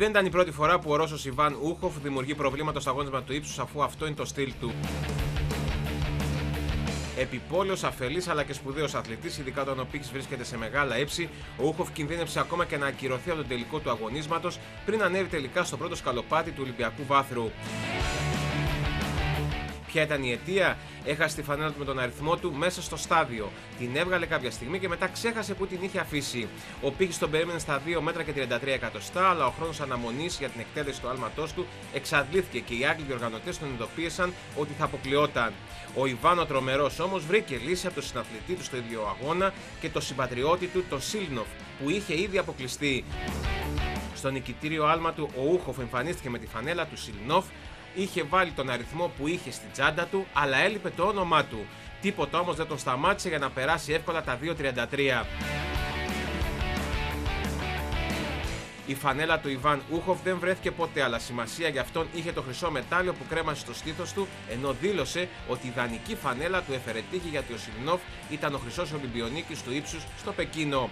Δεν ήταν η πρώτη φορά που ο Ρώσος Ιβάν Ούχοφ δημιουργεί προβλήματα στο αγώνισμα του ύψους, αφού αυτό είναι το στυλ του. Επιπόλαιος, αφελής αλλά και σπουδαίος αθλητής, ειδικά όταν ο πύχης βρίσκεται σε μεγάλα ύψη, ο Ούχοφ κινδύνευσε ακόμα και να ακυρωθεί από τον τελικό του αγωνίσματος πριν ανέβει τελικά στο πρώτο σκαλοπάτι του Ολυμπιακού βάθρου. Ποια ήταν η αιτία? Έχασε τη φανέλα του με τον αριθμό του μέσα στο στάδιο. Την έβγαλε κάποια στιγμή και μετά ξέχασε που την είχε αφήσει. Ο πύχης τον περίμενε στα 2 μέτρα και 33 εκατοστά, αλλά ο χρόνος αναμονής για την εκτέλεση του άλματός του εξαντλήθηκε και οι Άγγλοι διοργανωτές τον ειδοποίησαν ότι θα αποκλειόταν. Ο Ιβάν ο τρομερός όμως βρήκε λύση από τον συναθλητή του στο ίδιο αγώνα και τον συμπατριώτη του, τον Σίλνοφ, που είχε ήδη αποκλειστεί. Στο νικητήριο άλμα του, ο Ούχοφ εμφανίστηκε με τη φανέλα του Σίλνοφ. Είχε βάλει τον αριθμό που είχε στην τσάντα του, αλλά έλειπε το όνομά του. Τίποτα όμως δεν τον σταμάτησε για να περάσει εύκολα τα 2.33. Η φανέλα του Ιβάν Ούχοφ δεν βρέθηκε ποτέ, αλλά σημασία για αυτόν είχε το χρυσό μετάλλιο που κρέμασε στο στήθος του, ενώ δήλωσε ότι η δανεική φανέλα του έφερε τύχη γιατί ο Σιλνόφ ήταν ο χρυσός Ολυμπιονίκης του ύψους στο Πεκίνο.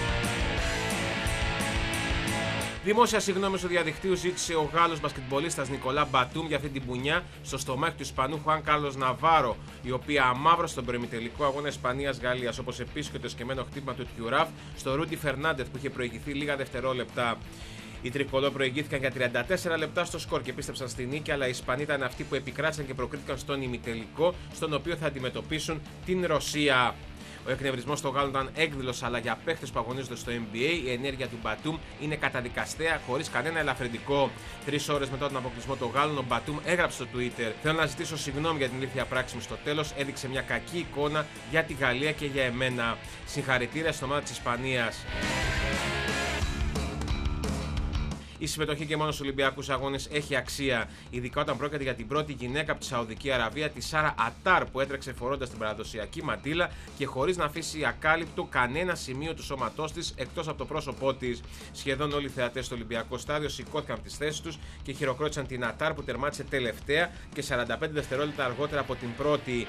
Δημόσια συγγνώμη στο διαδικτύου ζήτησε ο Γάλλος μπασκετμπολίστας Νικολά Μπατούμ για αυτή την πουνιά στο στομάχι του Ισπανού Χουάν Κάρλος Ναβάρο, η οποία αμαύρωσε τον προημιτελικό αγώνα Ισπανίας-Γαλλίας, όπως επίσης και το εσκεμμένο χτύπημα του Τιουράφ στο Ρούντι Φερνάντεθ που είχε προηγηθεί λίγα δευτερόλεπτα. Οι τρικολό προηγήθηκαν για 34 λεπτά στο σκορ και πίστεψαν στη νίκη, αλλά οι Ισπανοί ήταν αυτοί που επικράτησαν και προκρίθηκαν στον ημιτελικό, στον οποίο θα αντιμετωπίσουν την Ρωσία. Ο εκνευρισμός των Γάλλων ήταν έκδηλος, αλλά για παίχτες που αγωνίζονται στο NBA η ενέργεια του Μπατούμ είναι καταδικαστέα χωρίς κανένα ελαφρυντικό. 3 ώρες μετά τον αποκλεισμό των Γάλλων, ο Μπατούμ έγραψε στο Twitter: «Θέλω να ζητήσω συγγνώμη για την ηλίθια πράξη μου στο τέλος. Έδειξε μια κακή εικόνα για τη Γαλλία και για εμένα. Συγχαρητήρια στην ομάδα της Ισπανίας». Η συμμετοχή και μόνο στους Ολυμπιακούς Αγώνες έχει αξία, ειδικά όταν πρόκειται για την πρώτη γυναίκα από τη Σαουδική Αραβία, τη Σάρα Ατάρ, που έτρεξε φορώντας την παραδοσιακή μαντίλα και χωρίς να αφήσει ακάλυπτο κανένα σημείο του σώματός της εκτός από το πρόσωπό της. Σχεδόν όλοι οι θεατές στο Ολυμπιακό στάδιο σηκώθηκαν από τις θέσεις τους και χειροκρότησαν την Ατάρ που τερμάτισε τελευταία και 45 δευτερόλεπτα αργότερα από την πρώτη.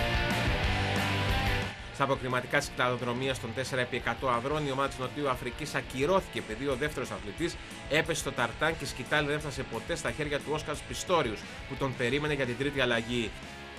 Στα αποκριματικά της κυκλαδοδρομίας των 4x100 ανδρών, η ομάδα της Νοτιού Αφρικής ακυρώθηκε επειδή ο δεύτερος αθλητής έπεσε στο ταρτάν και η σκητάλη δεν έφτασε ποτέ στα χέρια του Όσκαρ Πιστόριους, που τον περίμενε για την τρίτη αλλαγή.